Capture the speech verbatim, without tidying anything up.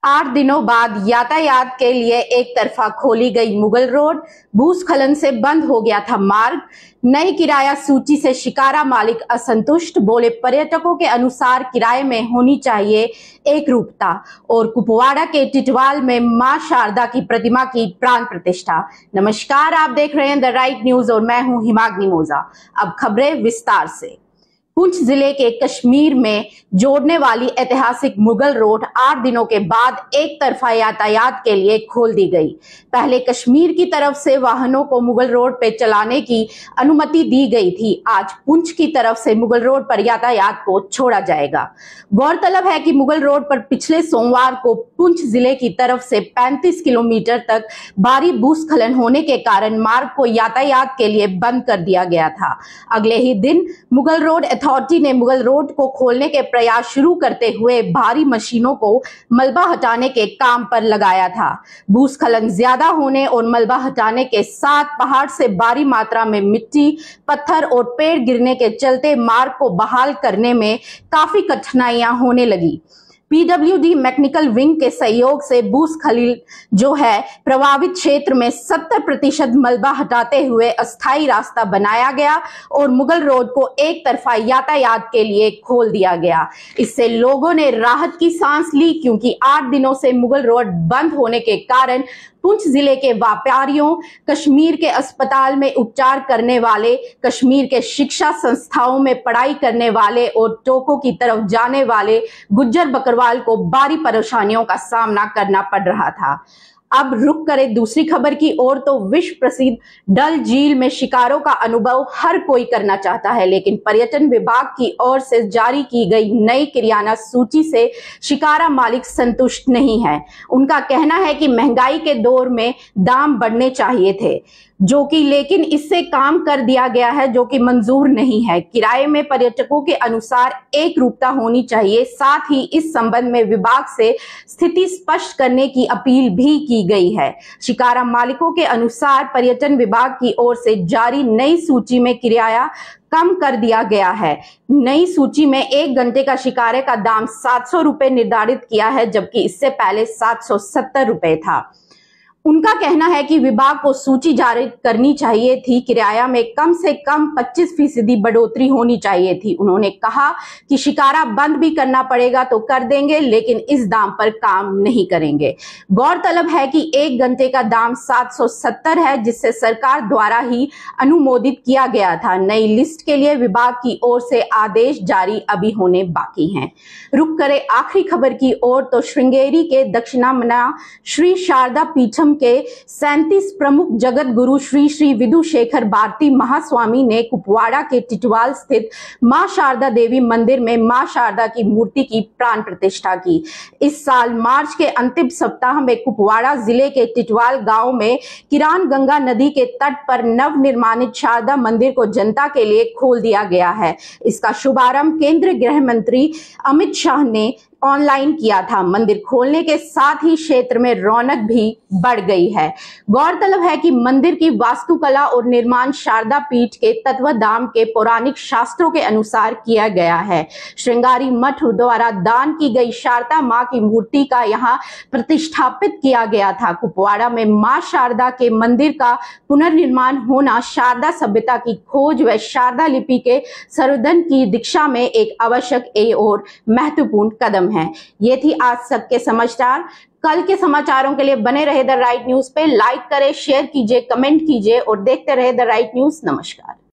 आठ दिनों बाद यातायात के लिए एक तरफा खोली गई मुगल रोड। भूस्खलन से बंद हो गया था मार्ग। नई किराया सूची से शिकारा मालिक असंतुष्ट, बोले पर्यटकों के अनुसार किराए में होनी चाहिए एक रूपता। और कुपवाड़ा के टिटवाल में मां शारदा की प्रतिमा की प्राण प्रतिष्ठा। नमस्कार, आप देख रहे हैं द राइट न्यूज और मैं हूं हिमाग्नि मोजा। अब खबरें विस्तार से। पुंछ जिले के कश्मीर में जोड़ने वाली ऐतिहासिक मुगल रोड आठ दिनों के बाद एक तरफा यातायात के लिए खोल दी गई। पहले कश्मीर की तरफ से वाहनों को मुगल रोड पर चलाने की अनुमति दी गई थी। आज पुंछ की तरफ से मुगल रोड पर यातायात को छोड़ा जाएगा। गौरतलब है कि मुगल रोड पर पिछले सोमवार को पुंछ जिले की तरफ से पैंतीस किलोमीटर तक भारी भूस्खलन होने के कारण मार्ग को यातायात के लिए बंद कर दिया गया था। अगले ही दिन मुगल रोड अथॉरिटी ने मुगल रोड को खोलने के प्रयास शुरू करते हुए भारी मशीनों को मलबा हटाने के काम पर लगाया था। भूस्खलन ज्यादा होने और मलबा हटाने के साथ पहाड़ से भारी मात्रा में मिट्टी, पत्थर और पेड़ गिरने के चलते मार्ग को बहाल करने में काफी कठिनाइयां होने लगी। पीडब्ल्यूडी मैकेनिकल विंग के सहयोग से भूस्खलन जो है प्रभावित क्षेत्र में सत्तर प्रतिशत मलबा हटाते हुए अस्थायी रास्ता बनाया गया और मुगल रोड को एक तरफा यातायात के लिए खोल दिया गया। इससे लोगों ने राहत की सांस ली, क्योंकि आठ दिनों से मुगल रोड बंद होने के कारण पुंछ जिले के व्यापारियों, कश्मीर के अस्पताल में उपचार करने वाले, कश्मीर के शिक्षा संस्थाओं में पढ़ाई करने वाले और टोकों की तरफ जाने वाले गुज्जर बकरवाल को भारी परेशानियों का सामना करना पड़ रहा था। अब रुक करें दूसरी खबर की ओर, तो विश्व प्रसिद्ध डल झील में शिकारों का अनुभव हर कोई करना चाहता है, लेकिन पर्यटन विभाग की ओर से जारी की गई नई किराया सूची से शिकारा मालिक संतुष्ट नहीं है। उनका कहना है कि महंगाई के दौर में दाम बढ़ने चाहिए थे, जो कि लेकिन इससे काम कर दिया गया है, जो कि मंजूर नहीं है। किराए में पर्यटकों के अनुसार एक रूपता होनी चाहिए। साथ ही इस संबंध में विभाग से स्थिति स्पष्ट करने की अपील भी की गई है। शिकारा मालिकों के अनुसार पर्यटन विभाग की ओर से जारी नई सूची में किराया कम कर दिया गया है। नई सूची में एक घंटे का शिकारे का दाम सात सौ रुपए निर्धारित किया है, जबकि इससे पहले सात सौ सत्तर रुपए था। उनका कहना है कि विभाग को सूची जारी करनी चाहिए थी। किराया में कम से कम पच्चीस फीसदी बढ़ोतरी होनी चाहिए थी। उन्होंने कहा कि शिकारा बंद भी करना पड़ेगा तो कर देंगे, लेकिन इस दाम पर काम नहीं करेंगे। गौरतलब है कि एक घंटे का दाम सात सौ सत्तर है, जिससे सरकार द्वारा ही अनुमोदित किया गया था। नई लिस्ट के लिए विभाग की ओर से आदेश जारी अभी होने बाकी हैं। रुक करें आखिरी खबर की ओर, तो श्रृंगेरी के दक्षिणामना श्री शारदा पीठम के सैंतीस प्रमुख जगत गुरु श्री श्री विधुशेखर भारती महास्वामी ने कुपवाड़ा के टिटवाल स्थित मां शारदा देवी मंदिर में मां शारदा की मूर्ति की प्राण प्रतिष्ठा की। इस साल मार्च के अंतिम सप्ताह में कुपवाड़ा जिले के टिटवाल गांव में किरान गंगा नदी के तट पर नव निर्माणित शारदा मंदिर को जनता के लिए खोल दिया गया है। इसका शुभारंभ केंद्रीय गृह मंत्री अमित शाह ने ऑनलाइन किया था। मंदिर खोलने के साथ ही क्षेत्र में रौनक भी बढ़ गई है। गौरतलब है कि मंदिर की वास्तुकला और निर्माण शारदा पीठ के तत्वधाम के पौराणिक शास्त्रों के अनुसार किया गया है। श्रृंगारी मठ द्वारा दान की गई शारदा मां की मूर्ति का यहां प्रतिष्ठापित किया गया था। कुपवाड़ा में मां शारदा के मंदिर का पुनर्निर्माण होना शारदा सभ्यता की खोज व शारदा लिपि के संवर्धन की दिशा में एक आवश्यक और महत्वपूर्ण कदम है। ये थी आज तक के समाचार। कल के समाचारों के लिए बने रहे द राइट न्यूज पे। लाइक करें, शेयर कीजिए, कमेंट कीजिए और देखते रहे द राइट न्यूज। नमस्कार।